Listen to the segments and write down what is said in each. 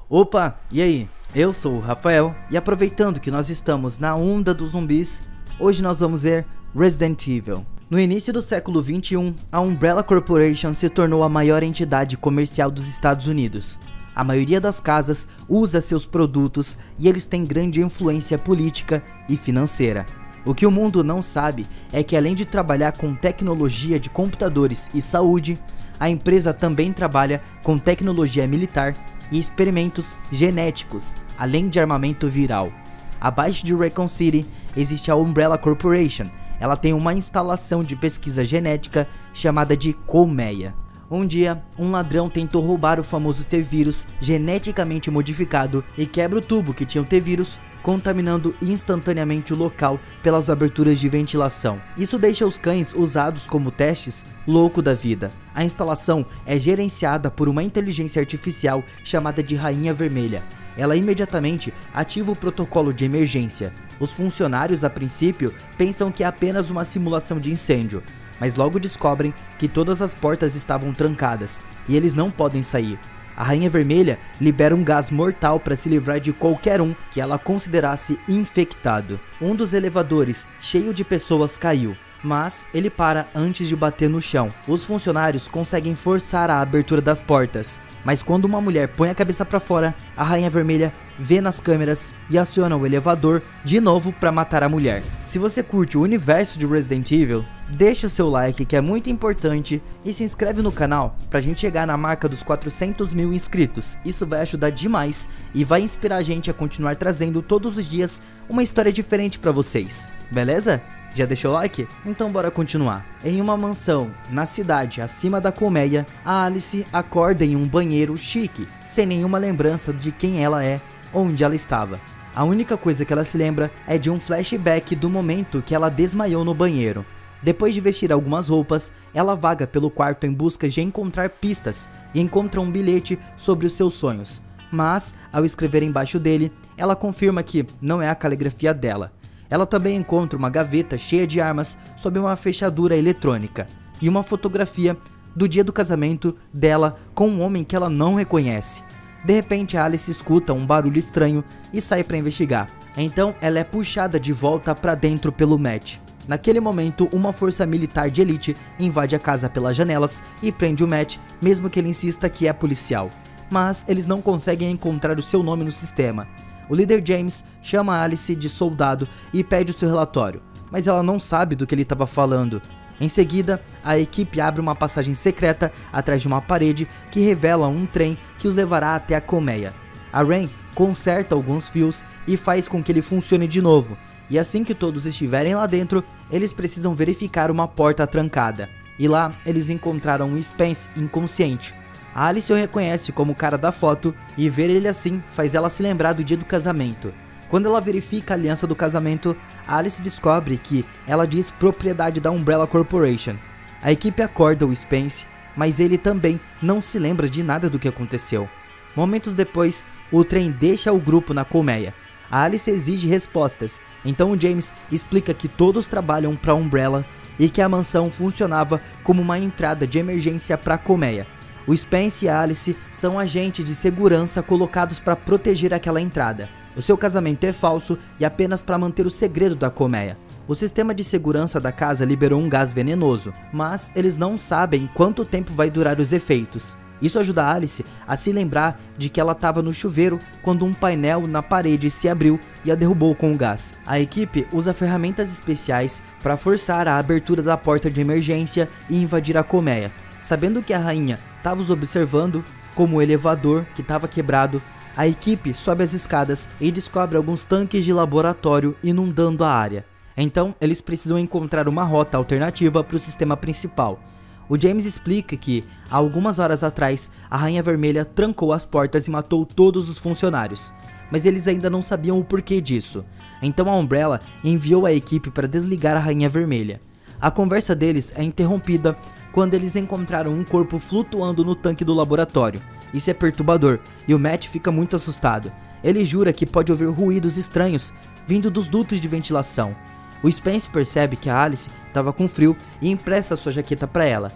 Opa, e aí? Eu sou o Rafael e aproveitando que nós estamos na onda dos zumbis, hoje nós vamos ver Resident Evil. No início do século XXI, a Umbrella Corporation se tornou a maior entidade comercial dos Estados Unidos. A maioria das casas usa seus produtos e eles têm grande influência política e financeira. O que o mundo não sabe é que além de trabalhar com tecnologia de computadores e saúde, a empresa também trabalha com tecnologia militar e experimentos genéticos, além de armamento viral. Abaixo de Raccoon City existe a Umbrella Corporation. Ela tem uma instalação de pesquisa genética chamada de colmeia. Um dia, um ladrão tentou roubar o famoso T-Vírus geneticamente modificado e quebra o tubo que tinha o T-Vírus, contaminando instantaneamente o local pelas aberturas de ventilação. Isso deixa os cães usados como testes louco da vida. A instalação é gerenciada por uma inteligência artificial chamada de Rainha Vermelha. Ela imediatamente ativa o protocolo de emergência. Os funcionários, a princípio, pensam que é apenas uma simulação de incêndio, mas logo descobrem que todas as portas estavam trancadas e eles não podem sair. A Rainha Vermelha libera um gás mortal para se livrar de qualquer um que ela considerasse infectado. Um dos elevadores, cheio de pessoas, caiu, mas ele para antes de bater no chão. Os funcionários conseguem forçar a abertura das portas, mas quando uma mulher põe a cabeça para fora, a Rainha Vermelha vê nas câmeras e aciona o elevador de novo para matar a mulher. Se você curte o universo de Resident Evil, deixa o seu like que é muito importante e se inscreve no canal pra gente chegar na marca dos 400 mil inscritos. Isso vai ajudar demais e vai inspirar a gente a continuar trazendo todos os dias uma história diferente pra vocês, beleza? Já deixou o like? Então bora continuar. Em uma mansão na cidade acima da colmeia, a Alice acorda em um banheiro chique, sem nenhuma lembrança de quem ela é, onde ela estava. A única coisa que ela se lembra é de um flashback do momento que ela desmaiou no banheiro. Depois de vestir algumas roupas, ela vaga pelo quarto em busca de encontrar pistas e encontra um bilhete sobre os seus sonhos. Mas, ao escrever embaixo dele, ela confirma que não é a caligrafia dela. Ela também encontra uma gaveta cheia de armas sob uma fechadura eletrônica e uma fotografia do dia do casamento dela com um homem que ela não reconhece. De repente, a Alice escuta um barulho estranho e sai para investigar. Então, ela é puxada de volta para dentro pelo Matt. Naquele momento, uma força militar de elite invade a casa pelas janelas e prende o Matt, mesmo que ele insista que é policial. Mas eles não conseguem encontrar o seu nome no sistema. O líder James chama a Alice de soldado e pede o seu relatório, mas ela não sabe do que ele estava falando. Em seguida, a equipe abre uma passagem secreta atrás de uma parede que revela um trem que os levará até a colmeia. A Rain conserta alguns fios e faz com que ele funcione de novo, e assim que todos estiverem lá dentro, eles precisam verificar uma porta trancada. E lá, eles encontraram um Spence inconsciente. A Alice o reconhece como o cara da foto e ver ele assim faz ela se lembrar do dia do casamento. Quando ela verifica a aliança do casamento, a Alice descobre que ela diz propriedade da Umbrella Corporation. A equipe acorda o Spence, mas ele também não se lembra de nada do que aconteceu. Momentos depois, o trem deixa o grupo na colmeia. A Alice exige respostas, então o James explica que todos trabalham para a Umbrella e que a mansão funcionava como uma entrada de emergência para a colmeia. O Spence e a Alice são agentes de segurança colocados para proteger aquela entrada. O seu casamento é falso e apenas para manter o segredo da colmeia. O sistema de segurança da casa liberou um gás venenoso, mas eles não sabem quanto tempo vai durar os efeitos. Isso ajuda a Alice a se lembrar de que ela estava no chuveiro quando um painel na parede se abriu e a derrubou com o gás. A equipe usa ferramentas especiais para forçar a abertura da porta de emergência e invadir a colmeia. Sabendo que a rainha estava os observando, como o elevador que estava quebrado, a equipe sobe as escadas e descobre alguns tanques de laboratório inundando a área. Então, eles precisam encontrar uma rota alternativa para o sistema principal. O James explica que, há algumas horas atrás, a Rainha Vermelha trancou as portas e matou todos os funcionários, mas eles ainda não sabiam o porquê disso. Então a Umbrella enviou a equipe para desligar a Rainha Vermelha. A conversa deles é interrompida quando eles encontraram um corpo flutuando no tanque do laboratório. Isso é perturbador e o Matt fica muito assustado. Ele jura que pode ouvir ruídos estranhos vindo dos dutos de ventilação. O Spence percebe que a Alice estava com frio e empresta sua jaqueta para ela.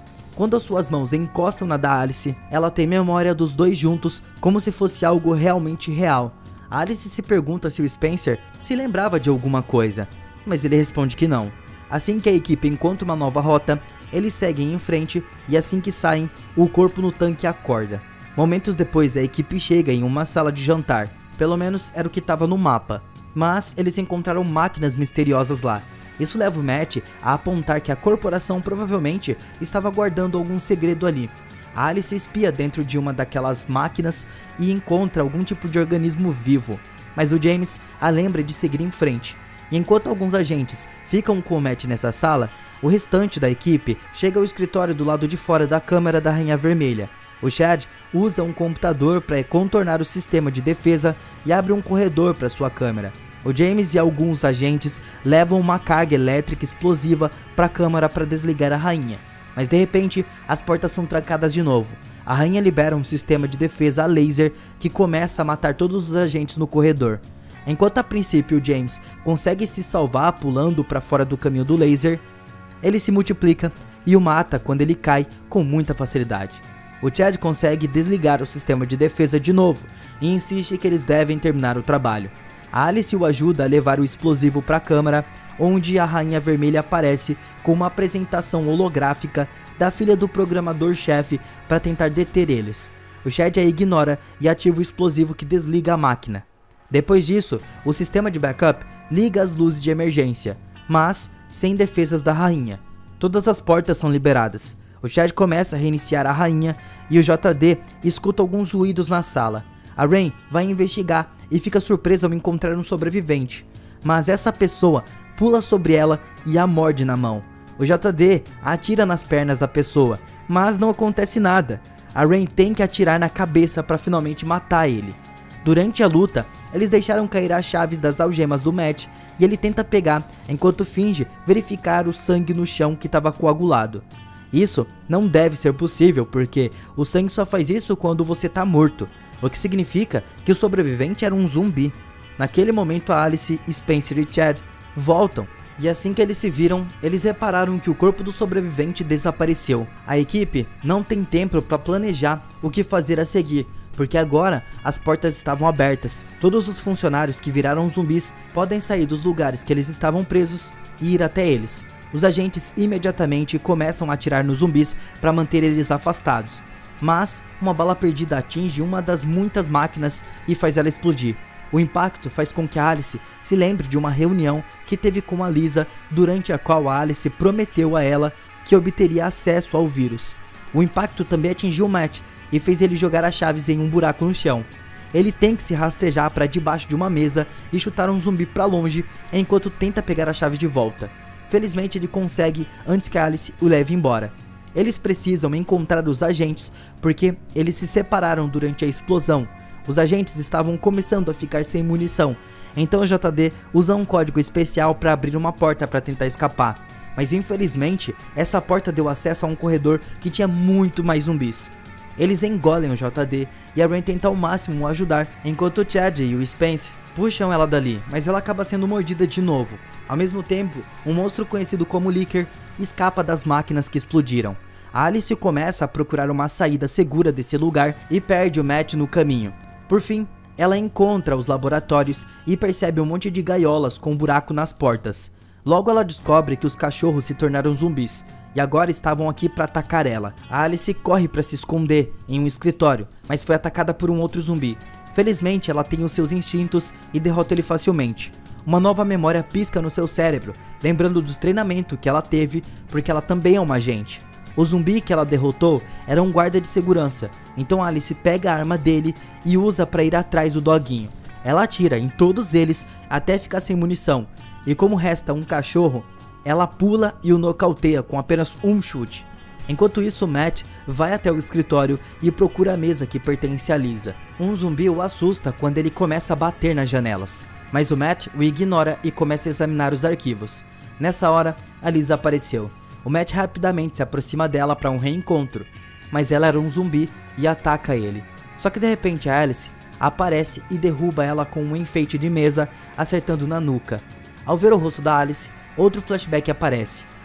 Quando as suas mãos encostam na da Alice, ela tem memória dos dois juntos como se fosse algo realmente real. A Alice se pergunta se o Spencer se lembrava de alguma coisa, mas ele responde que não. Assim que a equipe encontra uma nova rota, eles seguem em frente e assim que saem, o corpo no tanque acorda. Momentos depois, a equipe chega em uma sala de jantar, pelo menos era o que estava no mapa, mas eles encontraram máquinas misteriosas lá. Isso leva o Matt a apontar que a corporação provavelmente estava guardando algum segredo ali. A Alice espia dentro de uma daquelas máquinas e encontra algum tipo de organismo vivo, mas o James a lembra de seguir em frente. E enquanto alguns agentes ficam com o Matt nessa sala, o restante da equipe chega ao escritório do lado de fora da câmara da Rainha Vermelha. O Chad usa um computador para contornar o sistema de defesa e abre um corredor para sua câmera. O James e alguns agentes levam uma carga elétrica explosiva para a câmara para desligar a rainha. Mas de repente, as portas são trancadas de novo. A rainha libera um sistema de defesa a laser que começa a matar todos os agentes no corredor. Enquanto a princípio o James consegue se salvar pulando para fora do caminho do laser, ele se multiplica e o mata quando ele cai com muita facilidade. O Chad consegue desligar o sistema de defesa de novo e insiste que eles devem terminar o trabalho. A Alice o ajuda a levar o explosivo para a câmara, onde a Rainha Vermelha aparece com uma apresentação holográfica da filha do programador-chefe para tentar deter eles. O Chad a ignora e ativa o explosivo que desliga a máquina. Depois disso, o sistema de backup liga as luzes de emergência, mas sem defesas da rainha. Todas as portas são liberadas. O Chad começa a reiniciar a rainha e o JD escuta alguns ruídos na sala. A Rain vai investigar e fica surpresa ao encontrar um sobrevivente, mas essa pessoa pula sobre ela e a morde na mão. O JD atira nas pernas da pessoa, mas não acontece nada. A Rain tem que atirar na cabeça para finalmente matar ele. Durante a luta, eles deixaram cair as chaves das algemas do Matt e ele tenta pegar enquanto finge verificar o sangue no chão que estava coagulado. Isso não deve ser possível porque o sangue só faz isso quando você está morto, o que significa que o sobrevivente era um zumbi. Naquele momento a Alice, Spencer e Chad voltam e assim que eles se viram, eles repararam que o corpo do sobrevivente desapareceu. A equipe não tem tempo para planejar o que fazer a seguir, porque agora as portas estavam abertas. Todos os funcionários que viraram zumbis podem sair dos lugares que eles estavam presos e ir até eles. Os agentes imediatamente começam a atirar nos zumbis para manter eles afastados, mas uma bala perdida atinge uma das muitas máquinas e faz ela explodir. O impacto faz com que a Alice se lembre de uma reunião que teve com a Lisa, durante a qual a Alice prometeu a ela que obteria acesso ao vírus. O impacto também atingiu o Matt e fez ele jogar as chaves em um buraco no chão. Ele tem que se rastejar para debaixo de uma mesa e chutar um zumbi para longe enquanto tenta pegar as chaves de volta. Felizmente ele consegue antes que a Alice o leve embora. Eles precisam encontrar os agentes porque eles se separaram durante a explosão. Os agentes estavam começando a ficar sem munição, então o JD usa um código especial para abrir uma porta para tentar escapar. Mas infelizmente, essa porta deu acesso a um corredor que tinha muito mais zumbis. Eles engolem o JD e a Rain tenta ao máximo o ajudar, enquanto o Chad e o Spence puxam ela dali, mas ela acaba sendo mordida de novo. Ao mesmo tempo, um monstro conhecido como Licker escapa das máquinas que explodiram. A Alice começa a procurar uma saída segura desse lugar e perde o Matt no caminho. Por fim, ela encontra os laboratórios e percebe um monte de gaiolas com um buraco nas portas. Logo ela descobre que os cachorros se tornaram zumbis e agora estavam aqui para atacar ela. A Alice corre para se esconder em um escritório, mas foi atacada por um outro zumbi. Felizmente ela tem os seus instintos e derrota ele facilmente. Uma nova memória pisca no seu cérebro, lembrando do treinamento que ela teve porque ela também é uma agente. O zumbi que ela derrotou era um guarda de segurança, então Alice pega a arma dele e usa para ir atrás do doguinho. Ela atira em todos eles até ficar sem munição, e como resta um cachorro, ela pula e o nocauteia com apenas um chute. Enquanto isso, Matt vai até o escritório e procura a mesa que pertence a Lisa. Um zumbi o assusta quando ele começa a bater nas janelas, mas o Matt o ignora e começa a examinar os arquivos. Nessa hora, a Lisa apareceu. O Matt rapidamente se aproxima dela para um reencontro, mas ela era um zumbi e ataca ele. Só que de repente a Alice aparece e derruba ela com um enfeite de mesa, acertando na nuca. Ao ver o rosto da Alice, outro flashback aparece.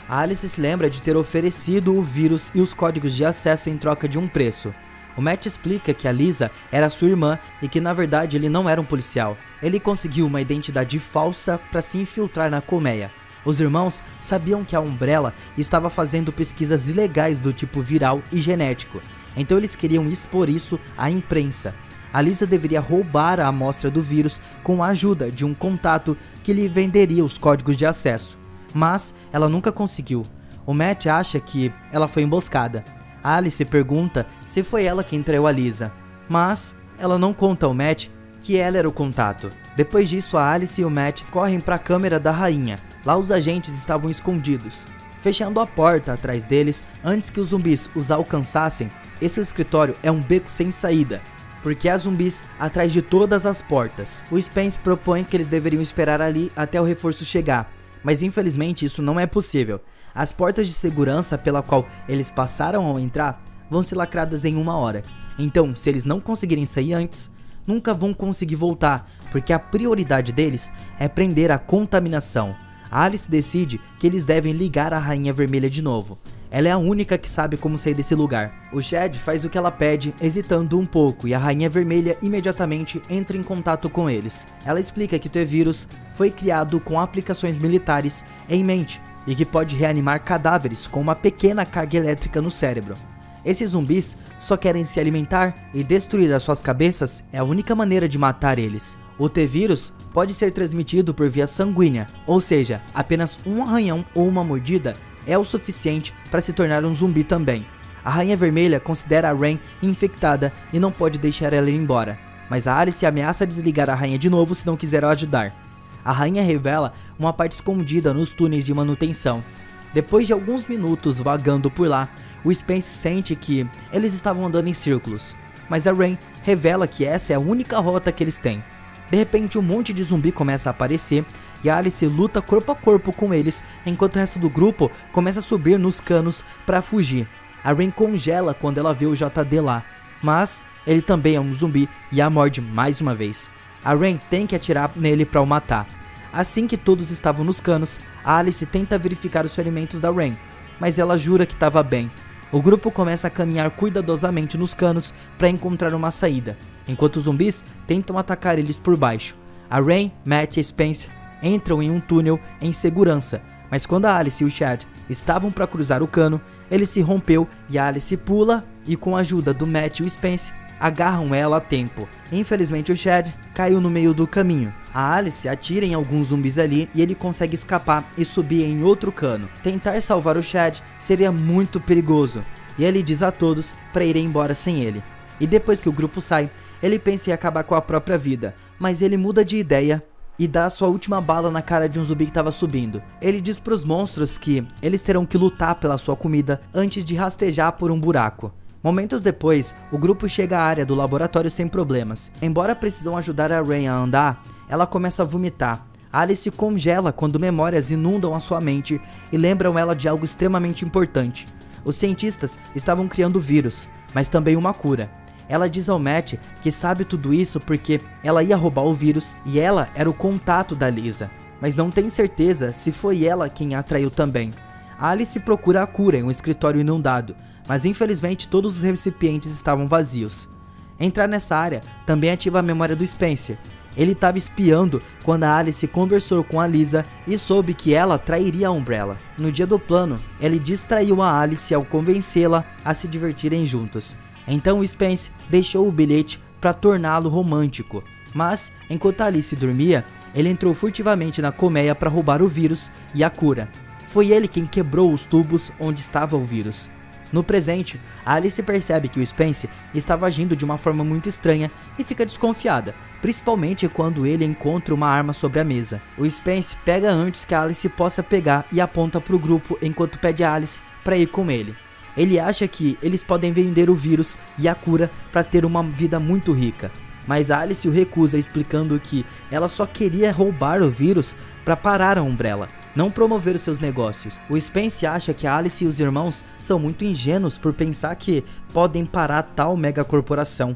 A Alice se lembra de ter oferecido o vírus e os códigos de acesso em troca de um preço. O Matt explica que a Lisa era sua irmã e que na verdade ele não era um policial. Ele conseguiu uma identidade falsa para se infiltrar na colmeia. Os irmãos sabiam que a Umbrella estava fazendo pesquisas ilegais do tipo viral e genético, então eles queriam expor isso à imprensa. A Lisa deveria roubar a amostra do vírus com a ajuda de um contato que lhe venderia os códigos de acesso, mas ela nunca conseguiu. O Matt acha que ela foi emboscada. A Alice pergunta se foi ela quem traiu a Lisa, mas ela não conta ao Matt que ela era o contato. Depois disso, a Alice e o Matt correm para a câmera da rainha. Lá os agentes estavam escondidos, fechando a porta atrás deles antes que os zumbis os alcançassem. Esse escritório é um beco sem saída, porque há zumbis atrás de todas as portas. O Spence propõe que eles deveriam esperar ali até o reforço chegar, mas infelizmente isso não é possível. As portas de segurança pela qual eles passaram ao entrar vão ser lacradas em 1 hora, então se eles não conseguirem sair antes, nunca vão conseguir voltar, porque a prioridade deles é prender a contaminação. A Alice decide que eles devem ligar a Rainha Vermelha de novo. Ela é a única que sabe como sair desse lugar. O Chad faz o que ela pede, hesitando um pouco, e a Rainha Vermelha imediatamente entra em contato com eles. Ela explica que o T-Vírus foi criado com aplicações militares em mente e que pode reanimar cadáveres com uma pequena carga elétrica no cérebro. Esses zumbis só querem se alimentar e destruir as suas cabeças é a única maneira de matar eles. O T-Vírus pode ser transmitido por via sanguínea, ou seja, apenas um arranhão ou uma mordida é o suficiente para se tornar um zumbi também. A Rainha Vermelha considera a Rain infectada e não pode deixar ela ir embora, mas a Alice ameaça desligar a Rainha de novo se não quiser ajudar. A Rainha revela uma parte escondida nos túneis de manutenção. Depois de alguns minutos vagando por lá, o Spence sente que eles estavam andando em círculos, mas a Rain revela que essa é a única rota que eles têm. De repente um monte de zumbi começa a aparecer e a Alice luta corpo a corpo com eles, enquanto o resto do grupo começa a subir nos canos para fugir. A Rain congela quando ela vê o JD lá, mas ele também é um zumbi e a morde mais uma vez. A Rain tem que atirar nele para o matar. Assim que todos estavam nos canos, a Alice tenta verificar os ferimentos da Rain, mas ela jura que estava bem. O grupo começa a caminhar cuidadosamente nos canos para encontrar uma saída, enquanto os zumbis tentam atacar eles por baixo. A Rain, Matt e Spence entram em um túnel em segurança, mas quando a Alice e o Chad estavam para cruzar o cano, ele se rompeu e a Alice pula e, com a ajuda do Matt e o Spence, agarram ela a tempo. Infelizmente o Chad caiu no meio do caminho. A Alice atira em alguns zumbis ali e ele consegue escapar e subir em outro cano. Tentar salvar o Chad seria muito perigoso e ele diz a todos para irem embora sem ele. E depois que o grupo sai, ele pensa em acabar com a própria vida, mas ele muda de ideia e dá a sua última bala na cara de um zumbi que estava subindo. Ele diz para os monstros que eles terão que lutar pela sua comida antes de rastejar por um buraco. Momentos depois, o grupo chega à área do laboratório sem problemas. Embora precisam ajudar a Rain a andar, ela começa a vomitar. Alice congela quando memórias inundam a sua mente e lembram ela de algo extremamente importante. Os cientistas estavam criando vírus, mas também uma cura. Ela diz ao Matt que sabe tudo isso porque ela ia roubar o vírus e ela era o contato da Lisa, mas não tem certeza se foi ela quem a traiu também. A Alice procura a cura em um escritório inundado, mas infelizmente todos os recipientes estavam vazios. Entrar nessa área também ativa a memória do Spencer. Ele estava espiando quando a Alice conversou com a Lisa e soube que ela trairia a Umbrella. No dia do plano, ele distraiu a Alice ao convencê-la a se divertirem juntos. Então o Spence deixou o bilhete para torná-lo romântico, mas enquanto a Alice dormia, ele entrou furtivamente na colmeia para roubar o vírus e a cura. Foi ele quem quebrou os tubos onde estava o vírus. No presente, a Alice percebe que o Spence estava agindo de uma forma muito estranha e fica desconfiada, principalmente quando ele encontra uma arma sobre a mesa. O Spence pega antes que a Alice possa pegar e aponta para o grupo enquanto pede a Alice para ir com ele. Ele acha que eles podem vender o vírus e a cura para ter uma vida muito rica, mas a Alice o recusa, explicando que ela só queria roubar o vírus para parar a Umbrella, não promover os seus negócios. O Spence acha que a Alice e os irmãos são muito ingênuos por pensar que podem parar tal megacorporação.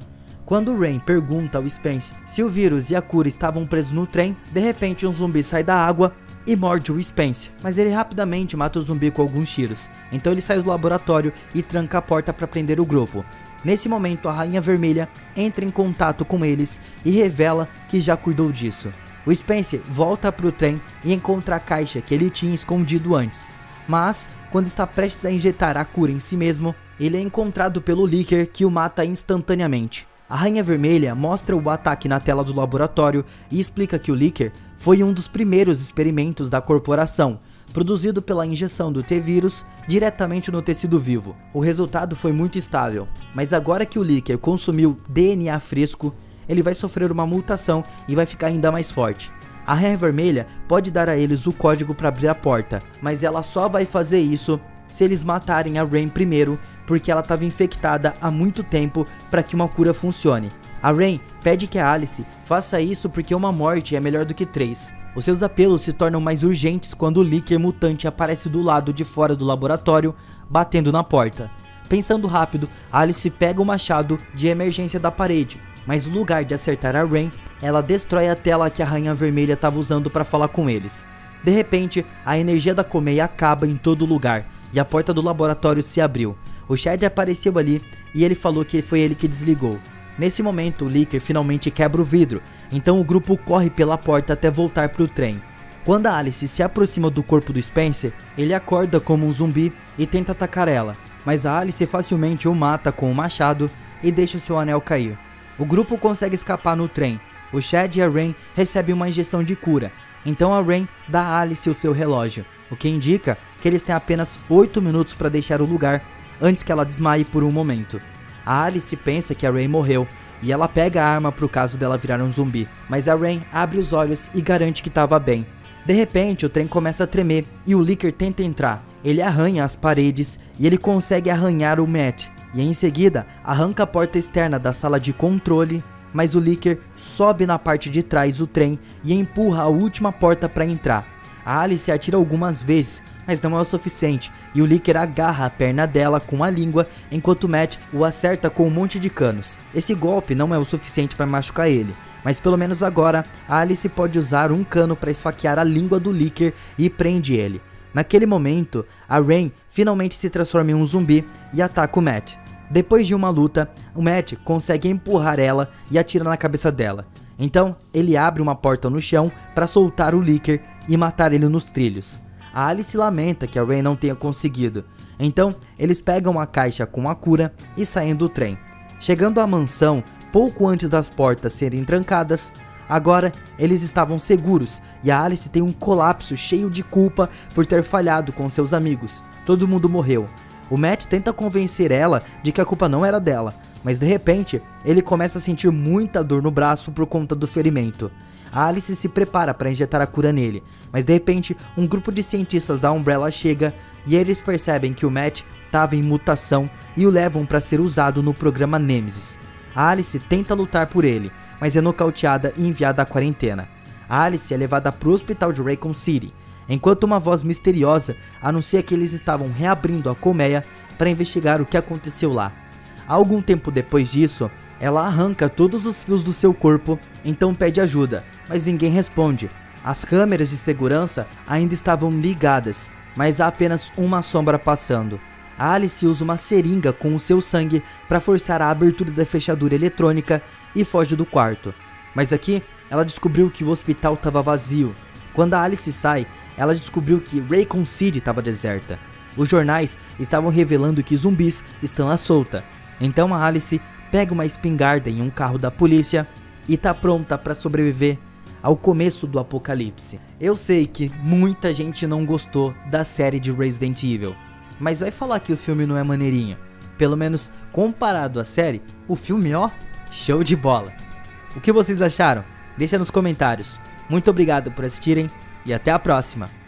Quando o Rain pergunta ao Spence se o vírus e a cura estavam presos no trem, de repente um zumbi sai da água e morde o Spence, mas ele rapidamente mata o zumbi com alguns tiros. Então ele sai do laboratório e tranca a porta para prender o grupo. Nesse momento a Rainha Vermelha entra em contato com eles e revela que já cuidou disso. O Spence volta para o trem e encontra a caixa que ele tinha escondido antes, mas quando está prestes a injetar a cura em si mesmo, ele é encontrado pelo Licker, que o mata instantaneamente. A Rainha Vermelha mostra o ataque na tela do laboratório e explica que o Licker foi um dos primeiros experimentos da corporação, produzido pela injeção do T-vírus diretamente no tecido vivo. O resultado foi muito estável, mas agora que o Licker consumiu DNA fresco, ele vai sofrer uma mutação e vai ficar ainda mais forte. A Rainha Vermelha pode dar a eles o código para abrir a porta, mas ela só vai fazer isso se eles matarem a Rain primeiro, porque ela estava infectada há muito tempo para que uma cura funcione. A Rain pede que a Alice faça isso porque uma morte é melhor do que 3. Os seus apelos se tornam mais urgentes quando o Licker mutante aparece do lado de fora do laboratório, batendo na porta. Pensando rápido, Alice pega o machado de emergência da parede, mas no lugar de acertar a Rain, ela destrói a tela que a Rainha Vermelha estava usando para falar com eles. De repente, a energia da colmeia acaba em todo lugar e a porta do laboratório se abriu. O Chad apareceu ali e ele falou que foi ele que desligou. Nesse momento, o Licker finalmente quebra o vidro, então o grupo corre pela porta até voltar para o trem. Quando a Alice se aproxima do corpo do Spencer, ele acorda como um zumbi e tenta atacar ela, mas a Alice facilmente o mata com o machado e deixa o seu anel cair. O grupo consegue escapar no trem. O Chad e a Rain recebem uma injeção de cura, então a Rain dá a Alice o seu relógio, o que indica que eles têm apenas 8 minutos para deixar o lugar antes que ela desmaie por um momento. A Alice pensa que a Rain morreu e ela pega a arma pro caso dela virar um zumbi, mas a Rain abre os olhos e garante que estava bem. De repente o trem começa a tremer e o Licker tenta entrar. Ele arranha as paredes e ele consegue arranhar o Matt, e em seguida arranca a porta externa da sala de controle, mas o Licker sobe na parte de trás do trem e empurra a última porta para entrar. A Alice atira algumas vezes, mas não é o suficiente, e o Licker agarra a perna dela com a língua, enquanto Matt o acerta com um monte de canos. Esse golpe não é o suficiente para machucar ele, mas pelo menos agora a Alice pode usar um cano para esfaquear a língua do Licker e prende ele. Naquele momento, a Rain finalmente se transforma em um zumbi e ataca o Matt. Depois de uma luta, o Matt consegue empurrar ela e atira na cabeça dela. Então, ele abre uma porta no chão para soltar o Licker e matar ele nos trilhos. A Alice lamenta que a Rain não tenha conseguido. Então, eles pegam a caixa com a cura e saem do trem. Chegando à mansão, pouco antes das portas serem trancadas, agora eles estavam seguros e a Alice tem um colapso cheio de culpa por ter falhado com seus amigos. Todo mundo morreu. O Matt tenta convencer ela de que a culpa não era dela, mas de repente ele começa a sentir muita dor no braço por conta do ferimento. A Alice se prepara para injetar a cura nele, mas de repente um grupo de cientistas da Umbrella chega e eles percebem que o Matt estava em mutação e o levam para ser usado no programa Nemesis. A Alice tenta lutar por ele, mas é nocauteada e enviada à quarentena. A Alice é levada para o hospital de Raycon City, enquanto uma voz misteriosa anuncia que eles estavam reabrindo a colmeia para investigar o que aconteceu lá. Algum tempo depois disso, ela arranca todos os fios do seu corpo, então pede ajuda, mas ninguém responde. As câmeras de segurança ainda estavam ligadas, mas há apenas uma sombra passando. A Alice usa uma seringa com o seu sangue para forçar a abertura da fechadura eletrônica e foge do quarto. Mas aqui, ela descobriu que o hospital estava vazio. Quando a Alice sai, ela descobriu que Raycon City estava deserta. Os jornais estavam revelando que zumbis estão à solta. Então a Alice pega uma espingarda em um carro da polícia e tá pronta para sobreviver ao começo do apocalipse. Eu sei que muita gente não gostou da série de Resident Evil, mas vai falar que o filme não é maneirinho. Pelo menos comparado à série, o filme, ó, show de bola. O que vocês acharam? Deixa nos comentários. Muito obrigado por assistirem e até a próxima.